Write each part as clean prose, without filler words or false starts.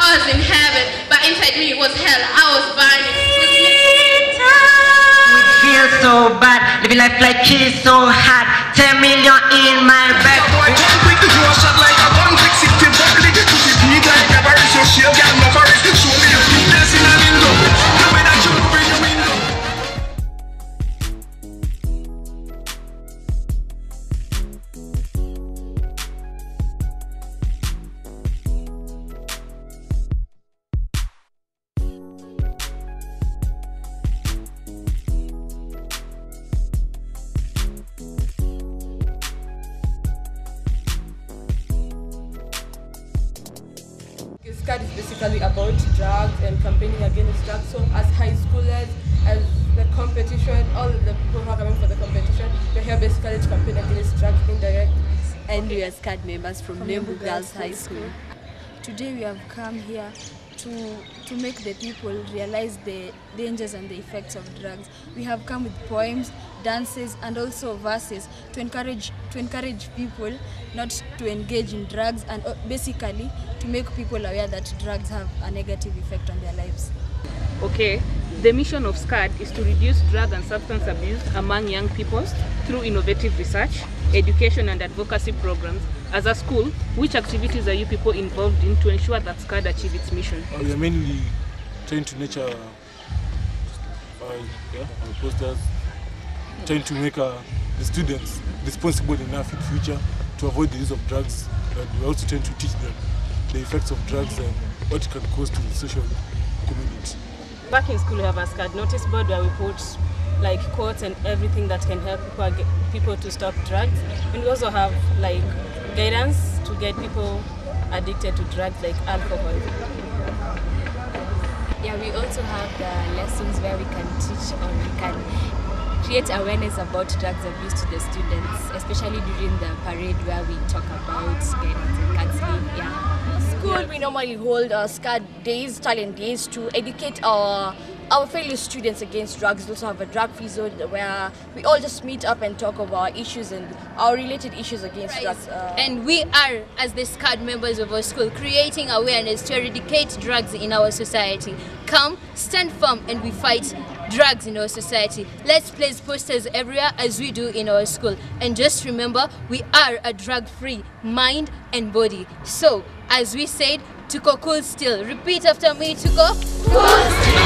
I was in heaven, but inside me was hell. I was burning. We feel so bad, living life like it's so hard. 10 million in my bag. SCAD is basically about drugs and campaigning against drugs. So as high schoolers, as the competition, all the people who are coming for the competition, we're here basically to campaign against drugs indirectly. And we are SCAD members from Nembu Girls High School. Today we have come here to make the people realize the dangers and the effects of drugs. We have come with poems, dances and also verses to encourage people not to engage in drugs and basically to make people aware that drugs have a negative effect on their lives. Okay, the mission of SCAD is to reduce drug and substance abuse among young people through innovative research, education and advocacy programs. As a school, which activities are you people involved in to ensure that SCAD achieve its mission? We are mainly trying to nurture our posters, trying to make the students responsible enough in future to avoid the use of drugs, and we are also trying to teach them the effects of drugs and what it can cause to the social community. Back in school we have a SCAD notice board where we put like quotes and everything that can help people to stop drugs. And we also have like guidance to get people addicted to drugs like alcohol. Yeah, we also have the lessons where we can teach or we can create awareness about drugs abuse to the students, especially during the parade where we talk about guidance and counseling. Yeah. School, we normally hold SCAD days, talent days, to educate our fellow students against drugs. We also have a drug-free zone where we all just meet up and talk about issues and our related issues against drugs. And we are, as the SCAD members of our school, creating awareness to eradicate drugs in our society. Come, stand firm, and we fight drugs in our society. Let's place posters everywhere as we do in our school. And just remember, we are a drug-free mind and body. So, as we said, Tuko cool still. Repeat after me, Tuko. Cool still.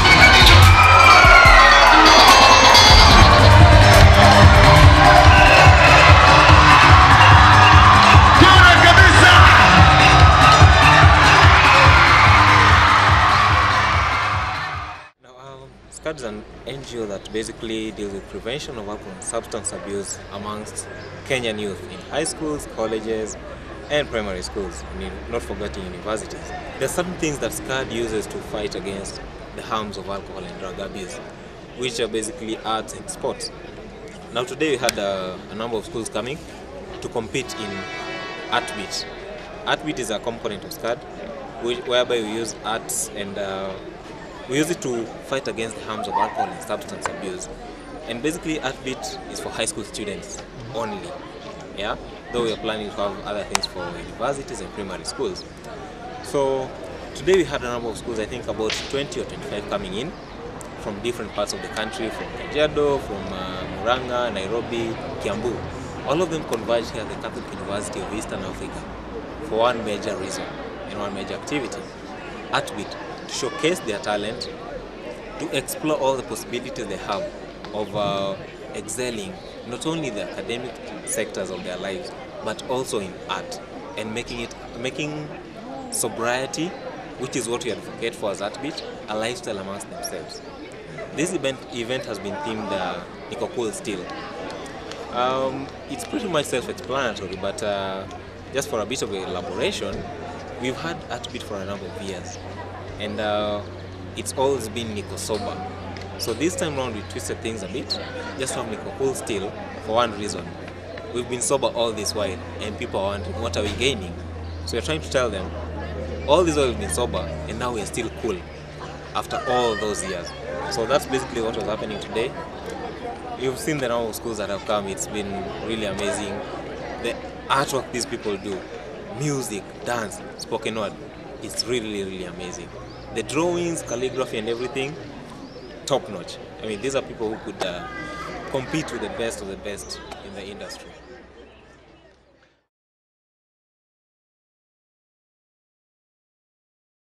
SCAD is an NGO that basically deals with prevention of alcohol and substance abuse amongst Kenyan youth in high schools, colleges, and primary schools, not forgetting universities. There are certain things that SCAD uses to fight against the harms of alcohol and drug abuse, which are basically arts and sports. Now today we had a number of schools coming to compete in ArtBeat. ArtBeat is a component of SCAD, whereby we use arts and we use it to fight against the harms of alcohol and substance abuse. And basically ArtBeat is for high school students only. Yeah? Though we are planning to have other things for universities and primary schools. So today we had a number of schools, I think about 20 or 25 coming in from different parts of the country, from Kajiado, from Murang'a, Nairobi, Kiambu. All of them converged here at the Catholic University of Eastern Africa for one major reason and one major activity, ArtBeat, to showcase their talent, to explore all the possibilities they have of excelling not only the academic sectors of their lives, but also in art, and making sobriety, which is what we advocate for as ArtBeat, a lifestyle amongst themselves. This event has been themed Niko Cool Still. It's pretty much self-explanatory, but just for a bit of elaboration, we've had ArtBeat for a number of years, and it's always been Niko Sober. So this time round we twisted things a bit, just to have Niko Cool Still for one reason. We've been sober all this while, and people are wondering, what are we gaining? So we're trying to tell them, all this while we've been sober, and now we're still cool after all those years. So that's basically what was happening today. You've seen the number of schools that have come. It's been really amazing. The artwork these people do, music, dance, spoken word, is really, really amazing. The drawings, calligraphy and everything, top notch. I mean, these are people who could compete with the best of the best in the industry.